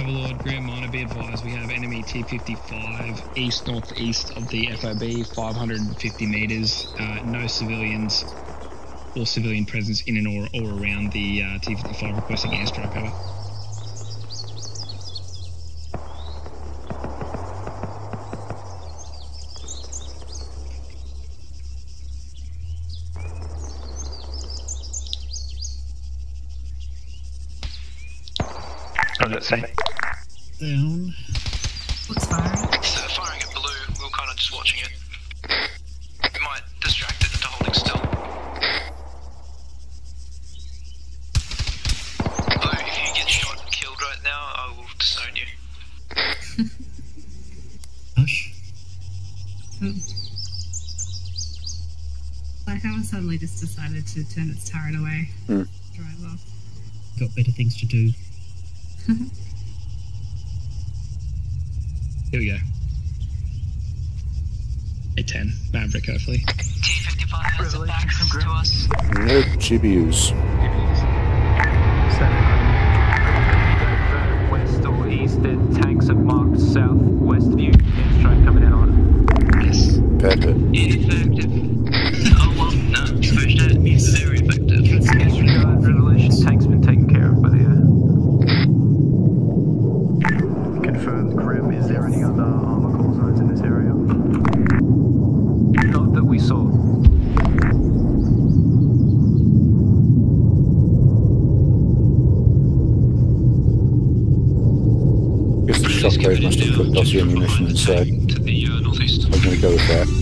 Overlord, Grim Miner, be advised we have enemy T-55 east-northeast of the FOB, 550 metres, no civilians or civilian presence in and or around the T-55, requesting airstrike, over. What does it say? Down. What's firing? It's firing at blue. We were kind of just watching it. We might distract it into holding still. Blue, if you get shot and killed right now, I will disown you. Hush. Like how I suddenly just decided to turn its turret away. Drive off. Got better things to do. Here we go. A10, Maverick, hopefully. T-55 has a back to us. No GBUs. West or east, the tanks have marked southwest view. Airstrike coming in on. Yes. Perfect. Ineffective. Oh well, no, push that means very effective. Disregard resolution. Tank's been taken care of by the air. Confirmed, Grim. Is there any other armor call zones in this area? Not that we saw. Guess the shockwave must have put dodgy ammunition inside. To the northeast. I'm going to go with that.